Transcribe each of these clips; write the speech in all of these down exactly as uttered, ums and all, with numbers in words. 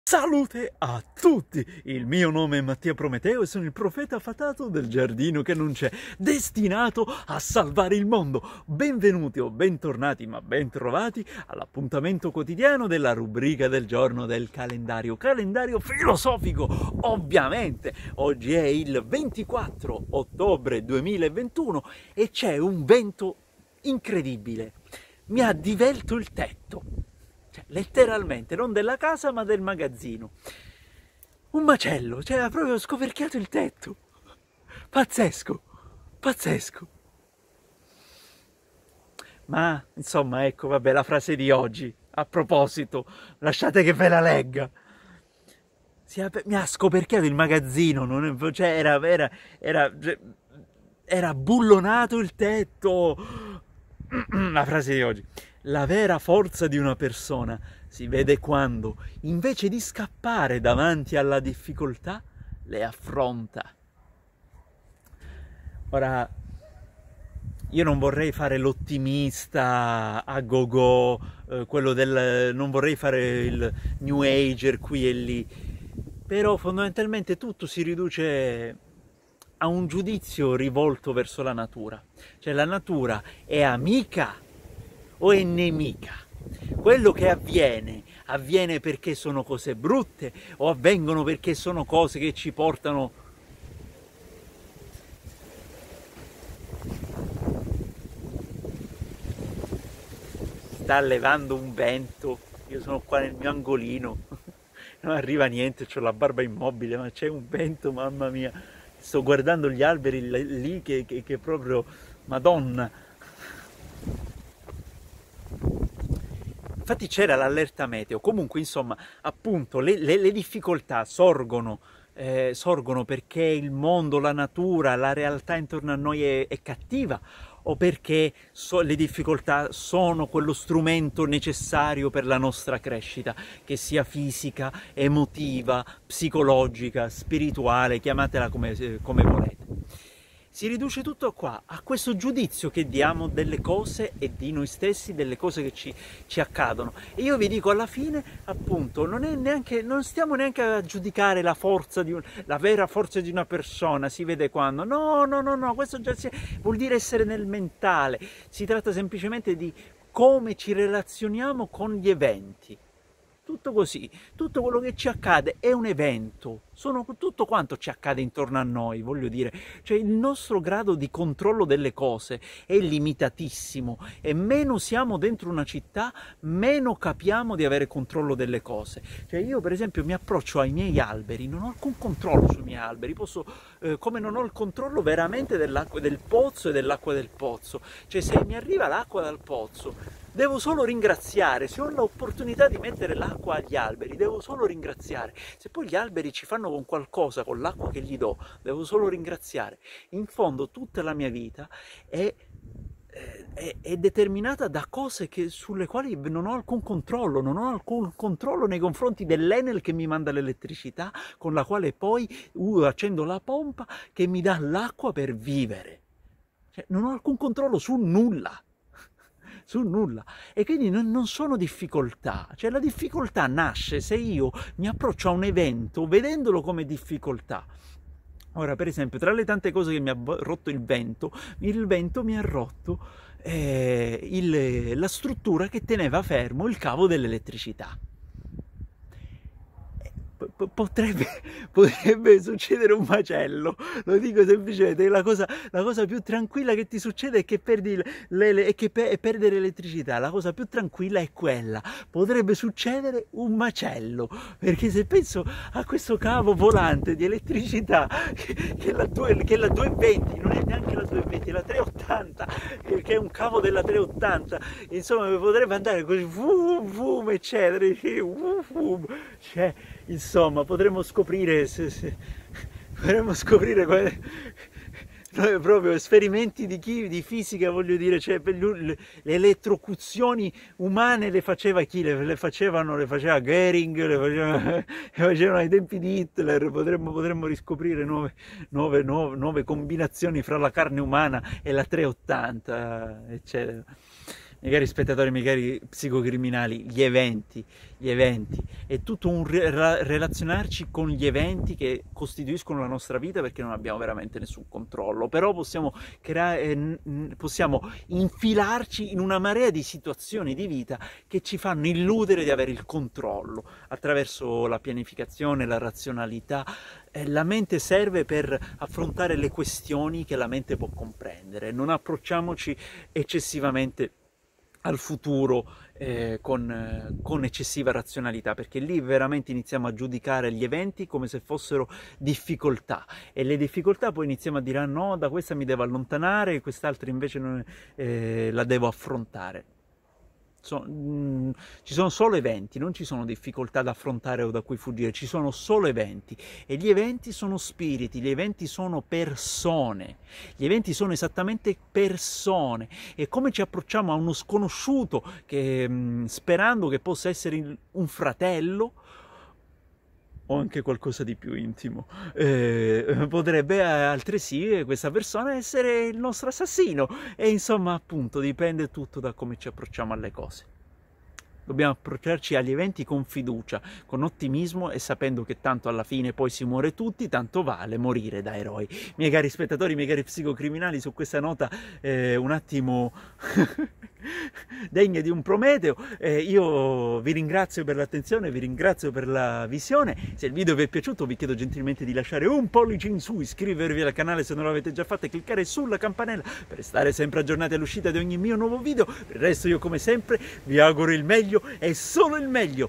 Salute a tutti! Il mio nome è Mattia Prometeo e sono il profeta fatato del giardino che non c'è, destinato a salvare il mondo. Benvenuti o bentornati, ma bentrovati all'appuntamento quotidiano della rubrica del giorno del calendario, calendario filosofico, ovviamente. Oggi è il ventiquattro ottobre duemilaventuno e c'è un vento incredibile. Mi ha divelto il tetto. Cioè, letteralmente, non della casa ma del magazzino. Un macello, cioè ha proprio scoperchiato il tetto. Pazzesco, pazzesco. Ma, insomma, ecco, vabbè, la frase di oggi. A proposito, lasciate che ve la legga. Si è, mi ha scoperchiato il magazzino, non è, cioè era, era, era, era bullonato il tetto. La frase di oggi. La vera forza di una persona si vede quando, invece di scappare davanti alla difficoltà, le affronta. Ora, io non vorrei fare l'ottimista a go-go, eh, quello del... non vorrei fare il new ager qui e lì, però fondamentalmente tutto si riduce a un giudizio rivolto verso la natura. Cioè la natura è amica o è nemica? Quello che avviene, avviene perché sono cose brutte o avvengono perché sono cose che ci portano sta levando un vento, io sono qua nel mio angolino, non arriva niente, ho la barba immobile, ma c'è un vento, mamma mia, sto guardando gli alberi lì che, che, che proprio, madonna. Infatti c'era l'allerta meteo, comunque insomma appunto le, le, le difficoltà sorgono, eh, sorgono perché il mondo, la natura, la realtà intorno a noi è, è cattiva o perché so, le difficoltà sono quello strumento necessario per la nostra crescita, che sia fisica, emotiva, psicologica, spirituale, chiamatela come, come volete. Si riduce tutto qua, a questo giudizio che diamo delle cose e di noi stessi, delle cose che ci, ci accadono. E io vi dico, alla fine, appunto, non, è neanche, non stiamo neanche a giudicare la forza di un, la vera forza di una persona, si vede quando. No, no, no, no, questo già si, vuol dire essere nel mentale. Si tratta semplicemente di come ci relazioniamo con gli eventi. Tutto così, tutto quello che ci accade è un evento, sono tutto quanto ci accade intorno a noi, voglio dire, cioè il nostro grado di controllo delle cose è limitatissimo e meno siamo dentro una città, meno capiamo di avere controllo delle cose. Cioè io per esempio mi approccio ai miei alberi, non ho alcun controllo sui miei alberi, posso, eh, come non ho il controllo veramente dell'acqua del pozzo e dell'acqua del pozzo, cioè se mi arriva l'acqua dal pozzo, devo solo ringraziare, se ho l'opportunità di mettere l'acqua agli alberi, devo solo ringraziare. Se poi gli alberi ci fanno con qualcosa, con l'acqua che gli do, devo solo ringraziare. In fondo tutta la mia vita è, è, è determinata da cose che, sulle quali non ho alcun controllo, non ho alcun controllo nei confronti dell'Enel che mi manda l'elettricità, con la quale poi uh, accendo la pompa che mi dà l'acqua per vivere. Cioè, non ho alcun controllo su nulla. Su nulla, e quindi non, non sono difficoltà, cioè la difficoltà nasce se io mi approccio a un evento vedendolo come difficoltà. Ora, per esempio, tra le tante cose che mi ha rotto il vento, il vento mi ha rotto eh, il, la struttura che teneva fermo il cavo dell'elettricità. Potrebbe, potrebbe succedere un macello, lo dico semplicemente, la cosa, la cosa più tranquilla che ti succede è che perdi le, le, è che pe, è perdere l'elettricità, la cosa più tranquilla è quella, potrebbe succedere un macello, perché se penso a questo cavo volante di elettricità che, che, è la due, che è la duecentoventi, non è neanche la duecentoventi, è la trecentottanta, che è un cavo della trecentottanta, insomma potrebbe andare così, vum, vum, eccetera, vum, vum, cioè, insomma, potremmo scoprire, se, se, potremmo scoprire quale, noi proprio esperimenti di, chi, di fisica, voglio dire, cioè per lui, le, le elettrocuzioni umane le faceva chi? Le, le facevano, le faceva Goering, le facevano, le facevano ai tempi di Hitler, potremmo, potremmo riscoprire nuove, nuove, nuove, nuove combinazioni fra la carne umana e la trecentottanta, eccetera. miei cari spettatori, miei cari psicocriminali, gli eventi, gli eventi, è tutto un re relazionarci con gli eventi che costituiscono la nostra vita, perché non abbiamo veramente nessun controllo, però possiamo, creare, possiamo infilarci in una marea di situazioni di vita che ci fanno illudere di avere il controllo, attraverso la pianificazione, la razionalità. La mente serve per affrontare le questioni che la mente può comprendere, non approcciamoci eccessivamente al futuro eh, con, eh, con eccessiva razionalità, perché lì veramente iniziamo a giudicare gli eventi come se fossero difficoltà, e le difficoltà poi iniziamo a dire ah, no, da questa mi devo allontanare, quest'altra invece non, eh, la devo affrontare. So, mh, ci sono solo eventi, non ci sono difficoltà da affrontare o da cui fuggire, ci sono solo eventi, e gli eventi sono spiriti, gli eventi sono persone, gli eventi sono esattamente persone, e come ci approcciamo a uno sconosciuto che, mh, sperando che possa essere un fratello o anche qualcosa di più intimo, eh, potrebbe altresì questa persona essere il nostro assassino, e insomma appunto dipende tutto da come ci approcciamo alle cose. Dobbiamo approcciarci agli eventi con fiducia, con ottimismo, e sapendo che tanto alla fine poi si muore tutti, tanto vale morire da eroi. Miei cari spettatori, miei cari psicocriminali, su questa nota eh, un attimo degna di un Prometeo, eh, io vi ringrazio per l'attenzione, vi ringrazio per la visione. Se il video vi è piaciuto vi chiedo gentilmente di lasciare un pollice in su, iscrivervi al canale se non l'avete già fatto e cliccare sulla campanella per restare sempre aggiornati all'uscita di ogni mio nuovo video. Per il resto io come sempre vi auguro il meglio e solo il meglio,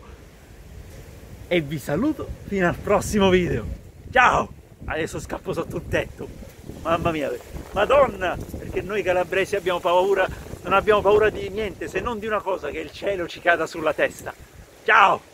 e vi saluto fino al prossimo video. Ciao! Adesso scappo sotto un tetto, mamma mia, madonna, perché noi calabresi abbiamo paura, non abbiamo paura di niente se non di una cosa, che il cielo ci cada sulla testa. Ciao!